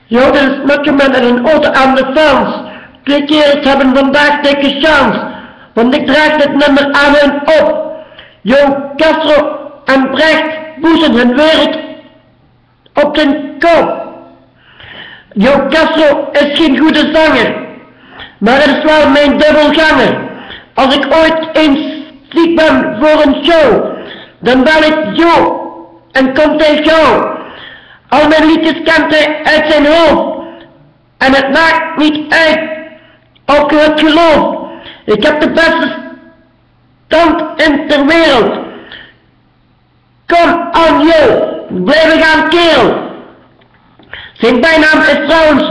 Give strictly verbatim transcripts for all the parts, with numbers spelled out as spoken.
Jo, dat is Macho Man en een ode aan de fans. Twee kerels hebben vandaag dikke chance, want ik draag dit nummer aan hen op. Jo Castro en Brecht boezen hun wereld op den kop. Jo Castro is geen goede zanger, maar het is wel mijn dubbelganger. Als ik ooit eens ziek ben voor een show, dan bel ik Jo en komt hij gauw. Al mijn liedjes kent hij uit zijn hoofd, en het maakt niet uit of je het gelooft. Ik heb de beste stand in ter wereld. Kom aan Jo, blijven gaan kerel. Zijn bijnaam is trouwens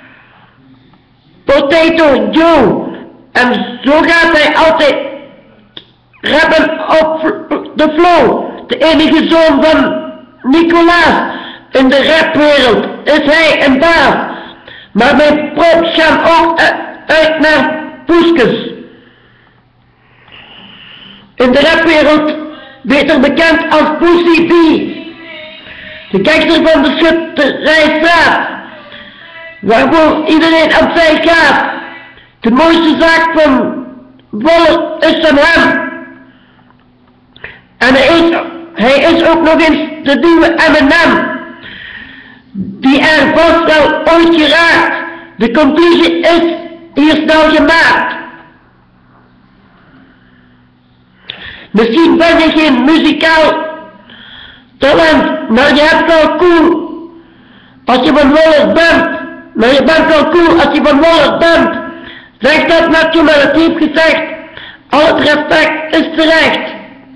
Potato Joe, en zo gaat hij altijd rappen op de flow. De enige zoon van Nicolaas in de rapwereld is hij een baas, maar mijn props gaan ook uit naar Poeskes. In de rapwereld beter bekend als Pussy B, de gangster van de Schutterijstraat, waarvoor iedereen opzij gaat. De mooiste zaak van Wolle is van hem, en hij is, hij is ook nog eens de nieuwe M en M, die er vast wel ooit geraakt. De conclusie is hier snel gemaakt. Misschien ben je geen muzikaal talent, maar je hebt wel cool als je van Wolle bent. Maar je bent wel cool als je van Wolle bent. Zeg dat net zo, maar het heeft gezegd. Al het respect is terecht.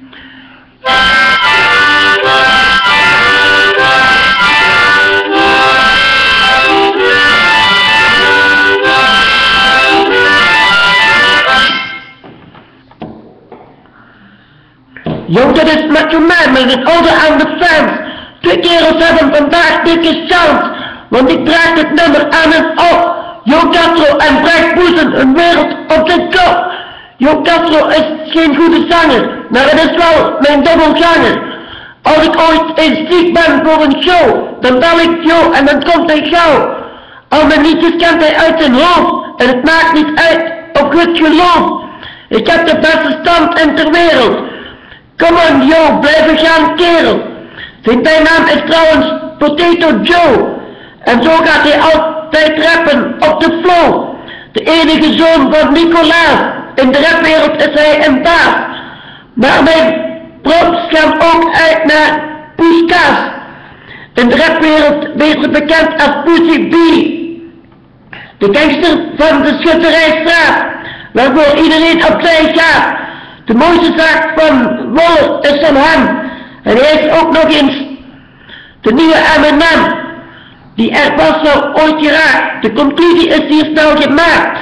Yo, dat is Macho Man met een ode aan de fans. Twee kerels hebben vandaag dikke chance, want ik draag dit nummer aan hen op. Jo Castro en Brecht boezen een wereld op zijn kop. Jo Castro is geen goede zanger, maar het is wel mijn dubbelganger. Als ik ooit eens ziek ben voor een show, dan bel ik Jo en dan komt hij gauw. Al mijn liedjes kent hij uit zijn hoofd, en het maakt niet uit of je het gelooft. Ik heb de beste stand in ter wereld. Kom on Jo, blijven gaan kerel. Zijn bijnaam is trouwens Potato Joe, en zo gaat hij altijd rappen op de flow. De enige zoon van Nicolaas, in de rapwereld is hij een baas, maar mijn props gaan ook uit naar Poeskas. In de rapwereld beter bekend als Pussy B, de gangster van de Schutterijstraat, waarvoor iedereen opzij gaat. De mooiste zaak van Wolle is van hem, en hij is ook nog eens de nieuwe M en M, die er pas wel ooit geraakt. De conclusie is hier snel gemaakt.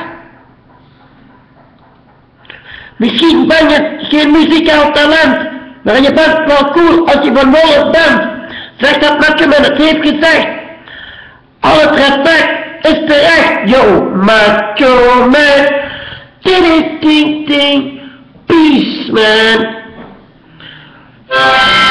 Misschien ben je geen muzikaal talent, maar je bent wel cool als je van Wolle bent. Zeg dat Macho Man het heeft gezegd. Al het respect is terecht. Yo, Macho Man. Ding, ding, ding. Peace, man.